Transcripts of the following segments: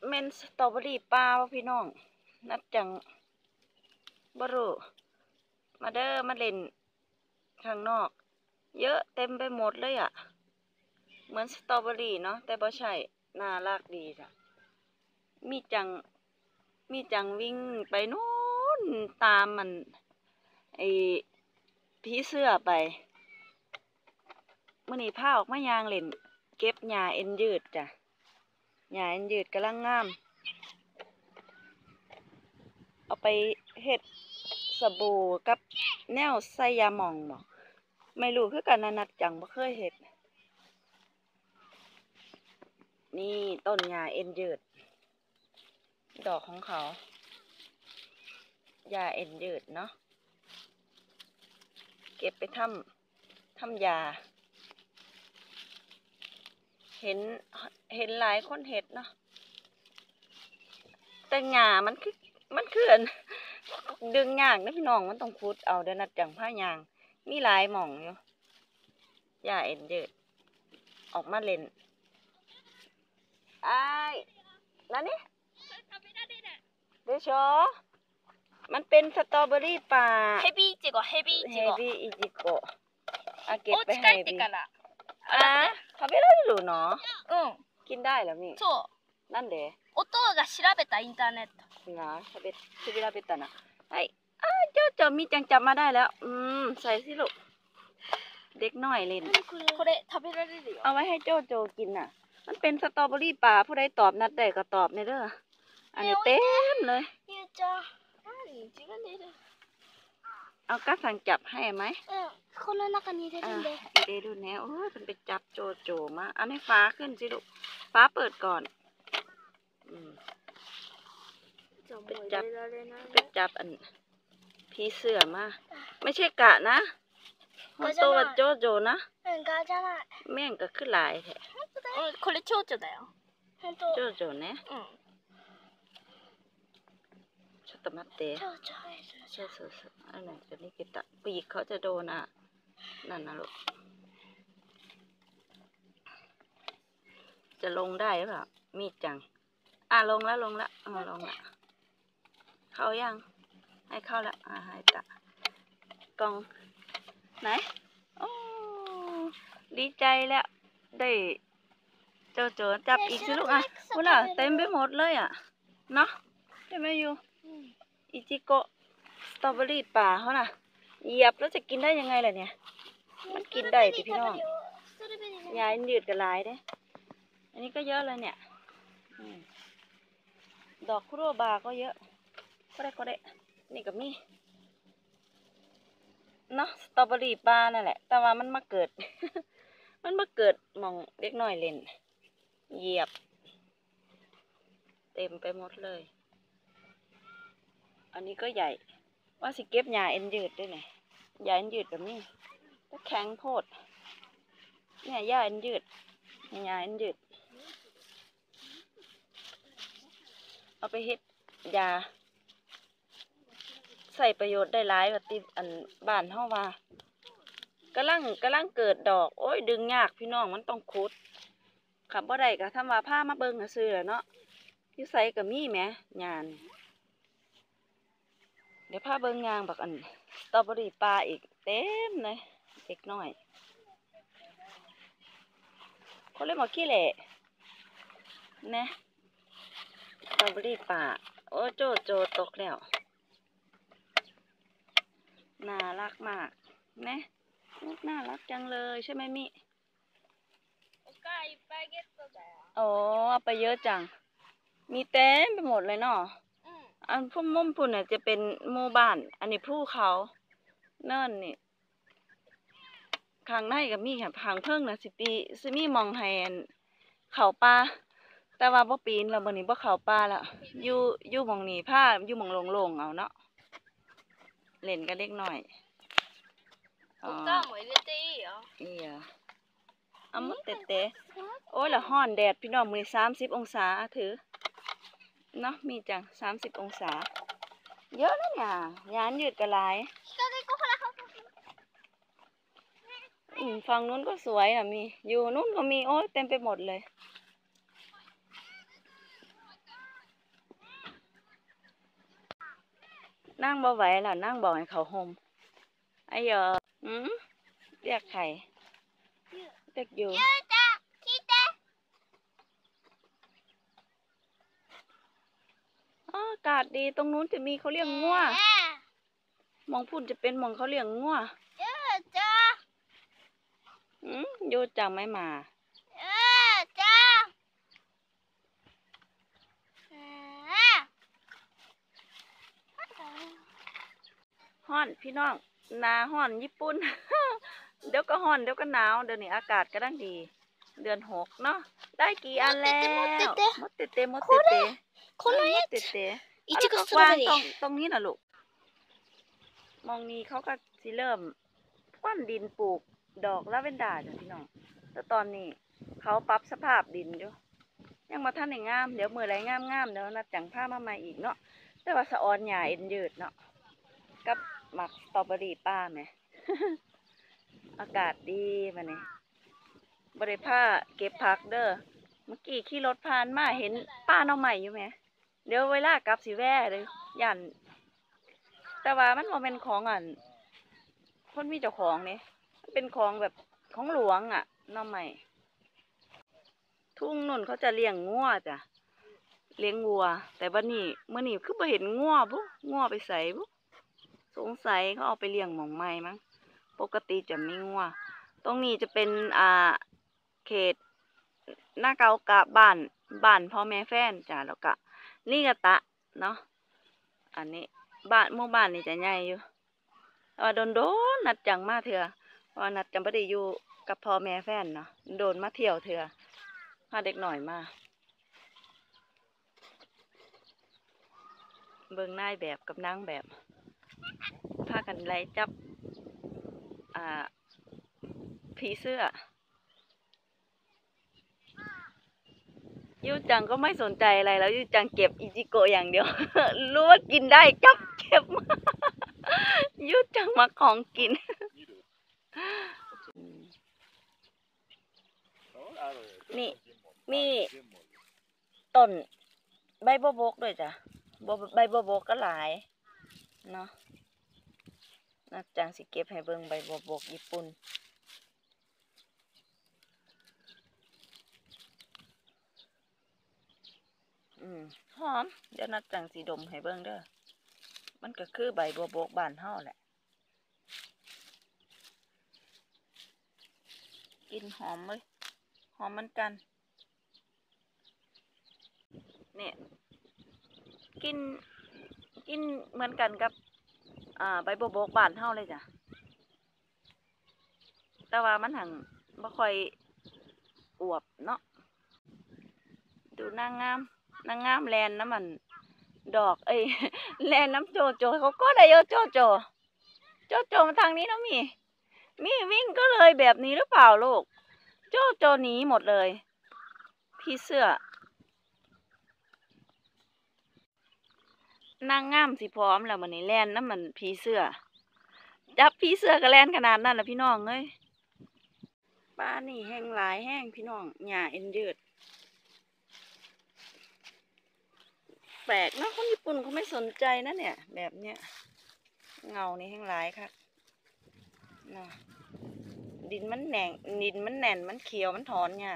เมนสตรอเบอรี่ปลาพี่น้องนัดจังบรูมาเด้อมาเล่นข้างนอกเยอะเต็มไปหมดเลยอ่ะเหมือนสตรอเบอรี่เนาะแต่บ่ใช่น่ารักดีจ้ะมีจังวิ่งไปนู้นตามมันไอผีเสื้อไปมื้อนี้พาออกมายางเล่นเก็บหญ้าเอ็นยืดจ้ะหญ้าเอ็นยืดกำลังงามเอาไปเฮ็ดสบู่กับแนวใส่ยาหม่องบ่ไม่รู้คือกันนัดจังบ่เคยเฮ็ดนี่ต้นหญ้าเอ็นยืดดอกของเขาหญ้าเอ็นยืดเนาะเก็บไปทำยาเห็นหลายคนเห็ดเนาะแต่หญ้ามันคือดึงยากนะพี่น้องมันต้องขุดเอาเดี๋ยวนัดจังผ้ายางมีหลายหม่องอยู่หญ้าเอ็นยืดออกมาเล่นนั่นนี่เดี๋ยวชอมันเป็นสตรอเบอรี่ป่าヘビイチゴヘビイチゴเก็บไปお家帰ให้ってから食べられるのうんกินได้เหรอมี่そうなんでお父が調べたインターネットนะ調べたนะไอ้เจ้ามีจังจับมาได้แล้วใส่สิลูกเด็กน้อยเล่นこれ食べられるよเอาไว้ให้โจกินน่ะมันเป็นสตรอเบอรี่ป่าผู้ใดตอบนัดได้ก็ตอบในเด้ออันนี้เต็มเลยゆうちゃん自分で入れるเอากระสังจับให้ไหมこの中に入れるんでเดดูแนวโอ้ยมันไปจับโจมาอันนี้ฟ้าขึ้นสิลูกฟ้าเปิดก่อนไปจับอันพี่เสือมาไม่ใช่กะนะมันโตว่าโจนะแม่งก็ขึ้นหลายแท้これ蝶々だよโจねちょっと待ってそうอันไหนจะนี่กิตะปีกเขาจะโดนนั่นนะลูกจะลงได้หรือเปล่ามีจังลงแล้วเข้ายังให้เข้าแล้วให้ตะกองไหนโอ้ดีใจแล้วได้โจจับอีกสิลูกคุณเต็มไปหมดเลยเนาะใช่ไหมยูอิจิโกะสตรอเบอรี่ป่าเขาน่ะเหยียบแล้วจะกินได้ยังไงล่ะเนี่ยมันกินได้สิพี่น้องยายยืดกระลายเด้อันนี้ก็เยอะเลยเนี่ยดอกคุโรบาก็เยอะก็ได้นี่กับนี่เนาะสตรอเบอรี่ป่านั่นแหละแต่ว่ามันมาเกิด มองเล็กน้อยเล่นเหยียบเต็มไปหมดเลยอันนี้ก็ใหญ่ว่าสิเก็บหญ้าเอ็นยืดด้วยไงหญ้าเอ็นยืดแบบนี้ก็แข็งโพดเนี่ยหญ้าเอ็นยืดหญ้าเอ็นยืดเอาไปเฮ็ดยาใส่ประโยชน์ได้หลายแบบที่อันบ้านเฮาว่ากำลังเกิดดอกโอ้ยดึงยากพี่น้องมันต้องขุดขับบ่ได้ก็ทำว่าผ้ามาเบิ่งซื่อเนาะอยู่ไสก็มีแหมหญ้านี่เดี๋ยวพาเบิ่งยางบักอันสตรอเบอรี่ปลาอีกเต็มเลยเด็กน้อยเขาเรียกว่าขี้เหร่นะสตรอเบอรี่ปลาโอ้โจตกแล้วน่ารักมากนะน่ารักจังเลยใช่ไหมมิโอ้เอาไปเยอะจังมีเต็มไปหมดเลยเนาะอันพุ่มมุ่มพุ่นเนี่ยจะเป็นหมู่บ้านอันนี้ภูเขาเนิ่นนี่ข้างในกับมีค่ะข้างเพิ่งนะสิมีมองไฮนเขาป่าแต่ว่าบ่ปีนแล้วมื้อนี้บ่เขาป่าแล้วอยู่หม่องนี้ผ้าอยู่หม่องโล่งๆเอาเนาะเล่นกันเล็กน้อยนี่เอามาเตะโอ้ยละฮ้อนแดดพี่น้องมื้อนี้30 องศาถือเนาะมีจัง30 องศาเยอะนะเนี่ยยานยืดกระไรฝั่งนู้นก็สวยนะมีอยู่นู้นก็มีโอ้ยเต็มไปหมดเลยนั่งบ่ไหวแล้วนั่งบอกให้เขาห่มไอ้เหรอเรียกใครเรียกอยู่อากาศดีตรงนู้นจะมีเขาเลี้ยงงัวมองพุ่นจะเป็นมองเขาเลี้ยงงัวโยจังไม่มาฮ้อนพี่น้องนาฮ้อนญี่ปุ่น เดี๋ยวก็ฮ้อนเดี๋ยวก็หนาวเดี๋ยวนี้อากาศก็ดังดีเดือน6เนาะได้กี่อันแล้วมดเตเตมดเตเตこのやつเตเตいちごストวาロงベリーตรงนี้นะลูกมองนี้เขาก็สิเริ่มคว่ำดินปลูกดอกลาเวนเดอร์จ้ะพี่น้องแต่ตอนนี้เขาปรับสภาพดินอยู่ยังมาท่านในงามเดี๋ยวมือไรงามเดี๋ยวนัดจังผ้ามาใหม่อีกเนาะแต่ว่าสะออนหญ้าเอ็นยืดเนาะกับหมักสตรอเบอรี่ป้าไหม อากาศดีมาเนี่ยบริผ้าเก็บผักเด้อเมื่อกี้ขี่รถผ่านมาเห็นป้าเนาใหม่อยู่ไหมเดี๋ยวเวลากลับสิแว่เลยยันแต่ว่ามันบ่เป็นของคนมีเจ้าของเนี่ยมันเป็นของแบบของหลวงเนาใหม่ทุ่งนุ่นเขาจะเลี้ยงงัวจ้ะเลี้ยงวัวแต่บัดนี้เมื่อนี้คือบ่เห็นงัวปุ๊งัวไปใส่ปุ๊สงสัยเขาเอาไปเลี้ยงหม่องใหม่มั้งปกติจะมีงัวตรงนี้จะเป็นเขตหน้าเกากะบ้านพ่อแม่แฟนจ้ะแล้วก็นี่กะตะเนาะอันนี้หมู่บ้านนี่จะใหญ่อยู่โดนนัดจังมาเถื่อว่านัดจังบ่ได้อยู่กับพ่อแม่แฟนเนาะโดนมาเที่ยวเถื่อพาเด็กหน่อยมาเบิ่งนายแบบกับนางแบบพากันไล่จับผีเสื้อยูจังก็ไม่สนใจอะไรแล้วยูจังเก็บอิจิโกะอย่างเดียว รู้ว่ากินได้จับเก็บ ยูจังมาของกิน นี่มีต้นใบบัวบกด้วยจ้ะใบบัวบกก็หลายเนาะนัดจังสิเก็บให้เบิ่งใบบัวบกญี่ปุ่นหอมเดี๋ยวนัดจังสีดมให้เบิ่งเด้อมันก็คือใบบัวบกบ้านเฮาแหละกลิ่นหอมเลยหอมเหมือนกันเนี่ยกินเหมือนกันกับใบบัวบกบ้านเฮาเลยจ้ะแต่ว่ามันหังบ่ค่อยอวบเนาะดูนางงามแลนน้ำมันดอกแลนน้ำโจโจเขาก็ได้โจโจมาทางนี้นะมีวิ่งก็เลยแบบนี้หรือเปล่าลูกโจหนีหมดเลยพี่เสื้อนางงามสิพร้อมแล้วมันนี่แลนน้ำมันพี่เสื้อจับพี่เสื้อก็แลนขนาดนั้นแหละพี่น้องเอ้ยบ้านนี่แห้งหลายแห้งพี่น้องหญ้าเอ็นยืดแปลกนะคนญี่ปุ่นเขาไม่สนใจนะเนี่ยแบบเนี้ยเงานี่แห้งหลายค่ะนะดินมันแหน่งมันเขียวมันถอนเนี่ย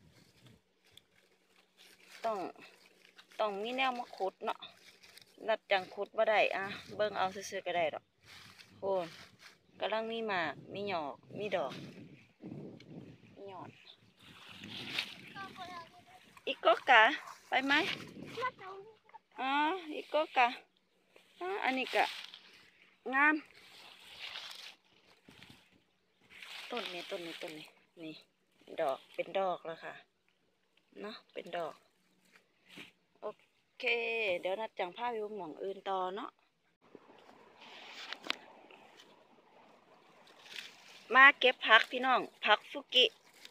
ต้องมีแนวมาขุดเนาะนัดจังขุดว่าได้เบิ่งเอาซื่อๆก็ได้ดอกโอ้กำลังมีหมากมีหยอกมีดอกมีหยอดอีกก็กะไปไหมอีกก็กะอันนี้กะงามต้นนี้นี่ดอกเป็นดอกแล้วค่ะเนาะเป็นดอกโอเคเดี๋ยวนัดจังพาไปหม่องอื่นต่อเนาะมาเก็บผักพี่น้องผักฟุกิ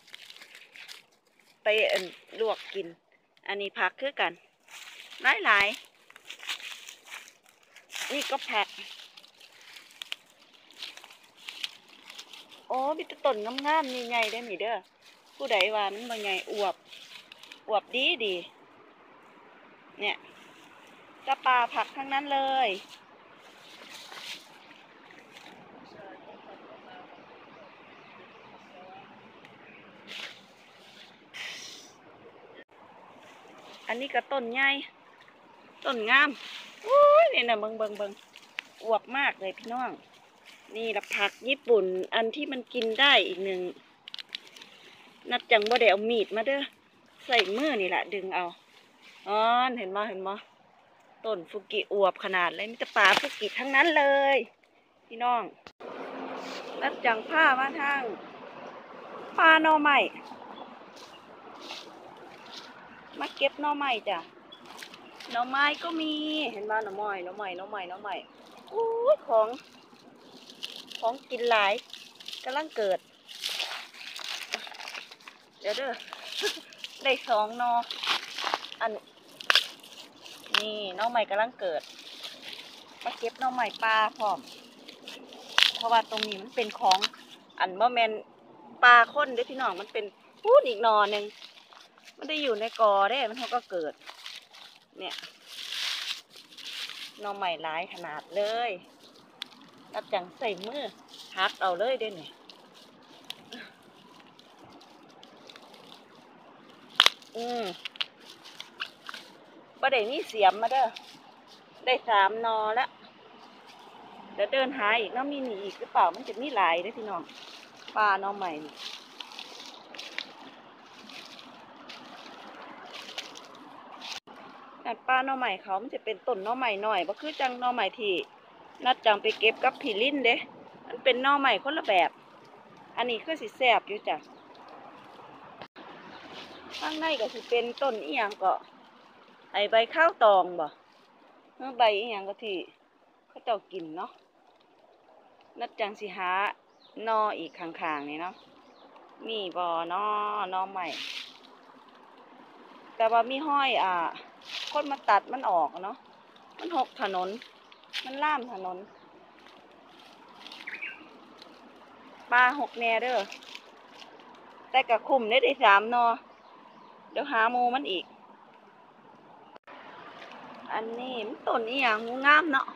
ไปลวกกินอันนี้ผักคือกันหลายนี่ก็ผักโอ้มีต้นงามๆนี่ใหญ่ได้มีเด้อผู้ใดว่ามันบ่ใหญ่อวบดีเนี่ยจะปลาผักทั้งนั้นเลยอันนี้ก็ต้นใหญ่ต้นงามโอ้ยเนี่ยนะเบิงอวบมากเลยพี่น้องนี่ละผักญี่ปุ่นอันที่มันกินได้อีกหนึ่งนัดจังบ่ได้เอามีดมาเด้อใส่มือนี่แหละดึงเอาอ๋อเห็นมั้ยต้นฟุกิอวบขนาดเลยมีแต่ป่าฟุกิทั้งนั้นเลยพี่น้องนัดจังผ้ามาทางปลาหน่อไม้มาเก็บหน่อไม้จ้ะหน่อไม้ก็มีเห็นบ้านหน่อไม้อู้ของกินหลายกำลังเกิดเดี๋ยวเด้อ ได้2 หน่ออันนี่หน่อไม้กำลังเกิดมาเก็บหน่อไม้ปลาพร้อมเพราะว่าตรงนี้มันเป็นของอันบ่แม่นปลาข้นเด้อพี่น้องมันเป็นพูดอีกหน่อหนึ่งมันได้อยู่ในกอได้มันเขาก็เกิดเนี่ยหน่อไม้หลายขนาดเลยนับจังใส่มือหักเอาเลยเด้เนี่ยบ่ได้มีเสียมมาเด้อได้3 หน่อแล้วเดี๋ยวเดินหาอีกมีหนีอีกหรือเปล่ามันจะมีหลายเด้อพี่น้องปลาหน่อไม้ปลาหน่อไม้เขามันจะเป็นต้นหน่อไม้หน่อยบ่คือจังหน่อไม้ที่นัดจังไปเก็บกับพี่ลิ้นเด้มันเป็นหน่อไม้คนละแบบอันนี้คือสิแซ่บอยู่จ้ะข้างในก็สิเป็นต้นอีหยังก็ไอใบข้าวตองบ่ใบอีหยังก็ที่เขาเจ้ากินเนาะนัดจังสิหาหน่ออีกข้างๆนี่เนาะมีบ่หน่อใหม่แต่ว่ามีห้อยคนมาตัดมันออกเนาะมันหกถนนมันล่ามถนนปลา6 แน่เด้อแต่กะคุ้มได้3 หน่อเดี๋ยวหาหมูมันอีกอันนี้มันต้นอีหยังงูงามเนาะ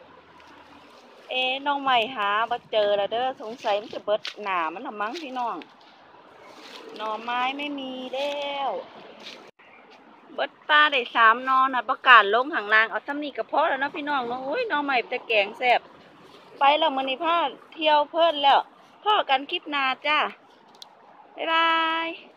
น้องใหม่หาบ่เจอแล้วเด้อสงสัยมันจะเบิดหนามันละมั้งพี่น้องหน่อไม้ไม่มีแล้วเบิดปลาได้3 หน่อนะประกาศลงข้างล่างเอาซ้ำนี่กระเพาะแล้วเนาะพี่น้องเนาะโอ้ยหน่อใหม่จะแกงแซ่บไปแล้วมื้อนี้พาเที่ยวเพิ่นแล้วพ่อกันคลิปหน้าจ้าบ๊ายบาย